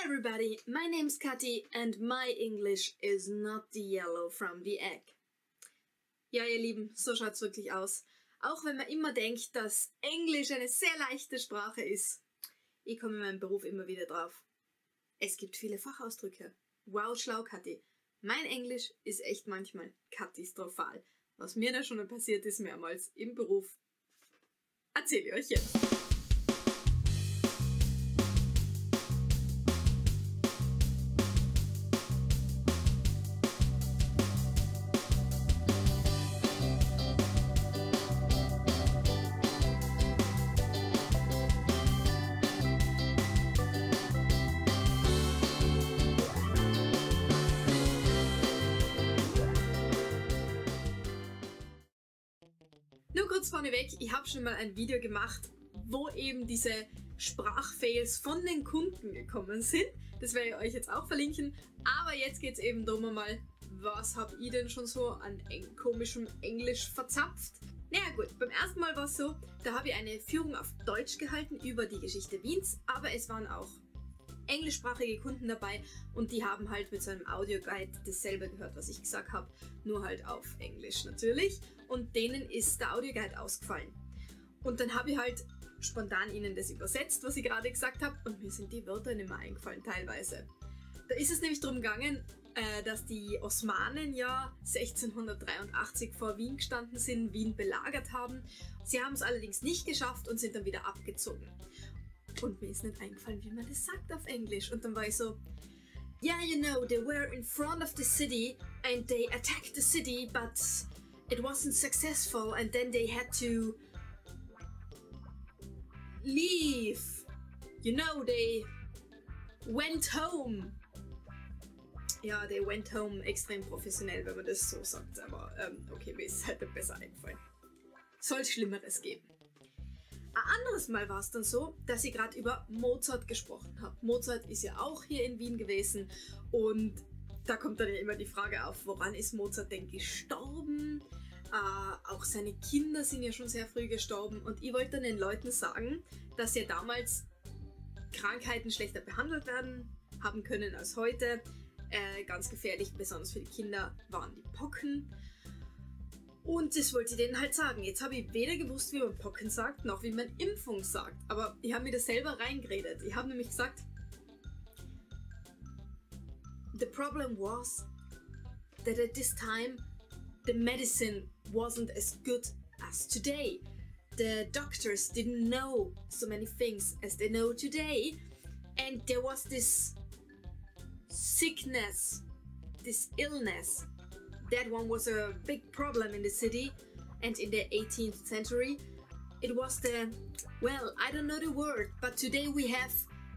everybody, my name's Katy and my English is not the yellow from the egg. Ja, ihr Lieben, so schaut's wirklich aus. Auch wenn man immer denkt, dass Englisch eine sehr leichte Sprache ist. Ich komme in meinem Beruf immer wieder drauf. Es gibt viele Fachausdrücke. Wow, schlau, Katy. Mein Englisch ist echt manchmal katastrophal. Was mir da schon passiert ist mehrmals im Beruf, erzähle ich euch jetzt. Nur kurz vorneweg, ich habe schon mal ein Video gemacht, wo eben diese Sprachfails von den Kunden gekommen sind. Das werde ich euch jetzt auch verlinken. Aber jetzt geht es eben darum mal, was habe ich denn schon so an komischem Englisch verzapft? Naja gut, beim ersten Mal war es so, da habe ich eine Führung auf Deutsch gehalten über die Geschichte Wiens, aber es waren auch englischsprachige Kunden dabei und die haben halt mit so einem Audioguide dasselbe gehört, was ich gesagt habe, nur halt auf Englisch natürlich, und denen ist der Audioguide ausgefallen. Und dann habe ich halt spontan ihnen das übersetzt, was ich gerade gesagt habe, und mir sind die Wörter nicht mehr eingefallen teilweise. Da ist es nämlich darum gegangen, dass die Osmanen ja 1683 vor Wien gestanden sind, Wien belagert haben. Sie haben es allerdings nicht geschafft und sind dann wieder abgezogen. Und mir ist nicht eingefallen, wie man das sagt auf Englisch. Und dann war ich so, yeah, you know, they were in front of the city and they attacked the city, but it wasn't successful and then they had to leave. You know, they went home. Ja, they went home, extrem professionell, wenn man das so sagt. Aber okay, mir ist halt besser eingefallen. Soll es Schlimmeres geben. Ein anderes Mal war es dann so, dass ich gerade über Mozart gesprochen habe. Mozart ist ja auch hier in Wien gewesen und da kommt dann ja immer die Frage auf, woran ist Mozart denn gestorben? Auch seine Kinder sind ja schon sehr früh gestorben und ich wollte dann den Leuten sagen, dass ja damals Krankheiten schlechter behandelt werden haben können als heute. Ganz gefährlich, besonders für die Kinder, waren die Pocken. Und das wollte ich denen halt sagen. Jetzt habe ich weder gewusst, wie man Pocken sagt, noch wie man Impfung sagt. Aber ich habe mir das selber reingeredet. Ich habe nämlich gesagt, the problem was that at this time the medicine wasn't as good as today. The doctors didn't know so many things as they know today. And there was this sickness, this illness. That one was a big problem in the city, and in the 18th century it was the, well, I don't know the word, but today we have,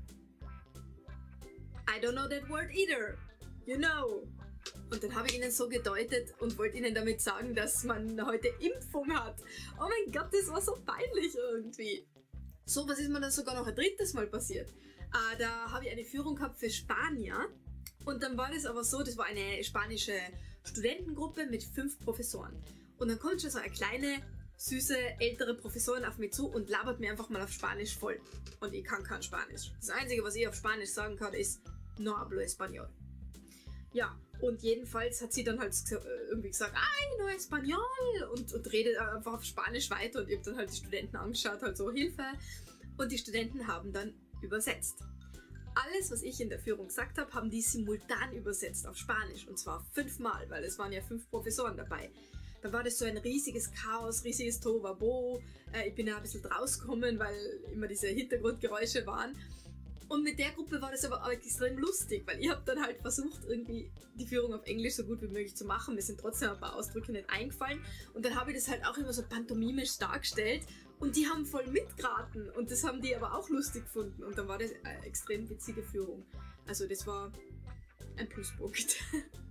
I don't know that word either, you know. Und dann habe ich ihnen so gedeutet und wollte ihnen damit sagen, dass man heute Impfung hat. Oh mein Gott, das war so peinlich irgendwie. So, was ist mir dann sogar noch ein drittes Mal passiert. Da habe ich eine Führung gehabt für Spanier. Und dann war das aber so, das war eine spanische Studentengruppe mit 5 Professoren. Und dann kommt schon so eine kleine, süße, ältere Professorin auf mich zu und labert mir einfach mal auf Spanisch voll. Und ich kann kein Spanisch. Das Einzige, was ich auf Spanisch sagen kann, ist no hablo español. Ja, und jedenfalls hat sie dann halt irgendwie gesagt, ay, no español, und redet einfach auf Spanisch weiter. Und ich habe dann halt die Studenten angeschaut, halt so, Hilfe. Und die Studenten haben dann übersetzt. Alles, was ich in der Führung gesagt habe, haben die simultan übersetzt auf Spanisch. Und zwar 5-mal, weil es waren ja 5 Professoren dabei. Da war das so ein riesiges Chaos, riesiges Tohuwabohu. Ich bin ja ein bisschen rausgekommen, weil immer diese Hintergrundgeräusche waren. Und mit der Gruppe war das aber auch extrem lustig, weil ich habe dann halt versucht, irgendwie die Führung auf Englisch so gut wie möglich zu machen. Mir sind trotzdem ein paar Ausdrücke nicht eingefallen. Und dann habe ich das halt auch immer so pantomimisch dargestellt. Und die haben voll mitgeraten. Und das haben die aber auch lustig gefunden. Und dann war das eine extrem witzige Führung. Also das war ein Pluspunkt.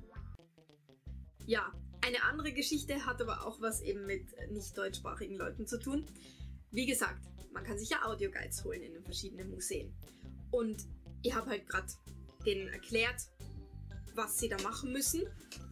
Ja, eine andere Geschichte hat aber auch was eben mit nicht deutschsprachigen Leuten zu tun. Wie gesagt, man kann sich ja Audioguides holen in den verschiedenen Museen. Und ich habe halt gerade denen erklärt, was sie da machen müssen.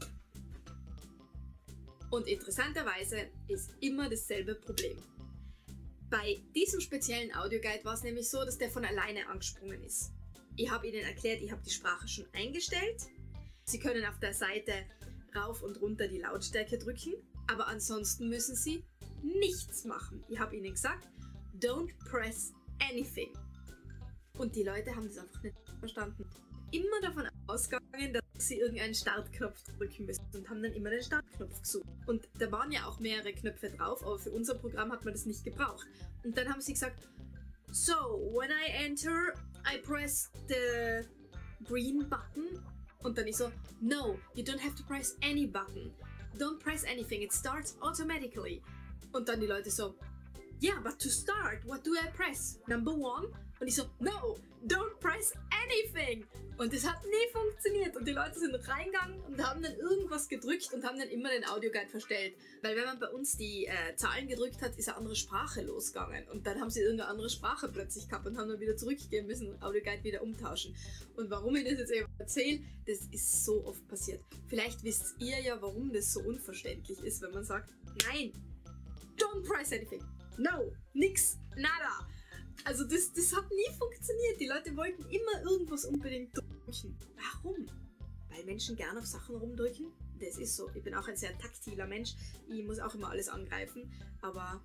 Und interessanterweise ist immer dasselbe Problem. Bei diesem speziellen Audioguide war es nämlich so, dass der von alleine angesprungen ist. Ich habe ihnen erklärt, ich habe die Sprache schon eingestellt. Sie können auf der Seite rauf und runter die Lautstärke drücken, aber ansonsten müssen sie nichts machen. Ich habe ihnen gesagt, don't press anything. Und die Leute haben das einfach nicht verstanden. Immer davon ausgegangen, dass sie irgendeinen Startknopf drücken müssen und haben dann immer den Startknopf gesucht. Und da waren ja auch mehrere Knöpfe drauf, aber für unser Programm hat man das nicht gebraucht. Und dann haben sie gesagt, so, when I enter, I press the green button. Und dann ich so, no, you don't have to press any button. Don't press anything, it starts automatically. Und dann die Leute so, yeah, but to start, what do I press? Number 1? Und ich so, no, don't press anything. Und das hat nie funktioniert. Und die Leute sind reingegangen und haben dann irgendwas gedrückt und haben dann immer den Audioguide verstellt. Weil wenn man bei uns die Zahlen gedrückt hat, ist eine andere Sprache losgegangen. Und dann haben sie irgendeine andere Sprache plötzlich gehabt und haben dann wieder zurückgehen müssen und Audioguide wieder umtauschen. Und warum ich das jetzt eben erzähle, das ist so oft passiert. Vielleicht wisst ihr ja, warum das so unverständlich ist, wenn man sagt, nein, don't press anything. No, nix, nada. Also das hat nie funktioniert. Die Leute wollten immer irgendwas unbedingt drücken. Warum? Weil Menschen gerne auf Sachen rumdrücken. Das ist so. Ich bin auch ein sehr taktiler Mensch. Ich muss auch immer alles angreifen. Aber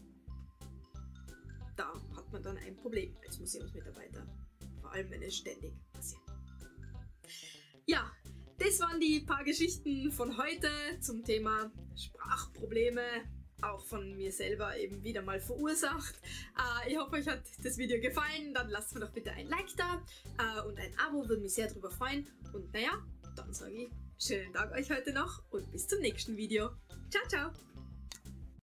da hat man dann ein Problem als Museumsmitarbeiter. Vor allem, wenn es ständig passiert. Ja, das waren die paar Geschichten von heute zum Thema Sprachprobleme. Auch von mir selber eben wieder mal verursacht. Ich hoffe, euch hat das Video gefallen. Dann lasst mir doch bitte ein Like da und ein Abo, würde mich sehr darüber freuen. Und naja, dann sage ich schönen Tag euch heute noch und bis zum nächsten Video. Ciao, ciao!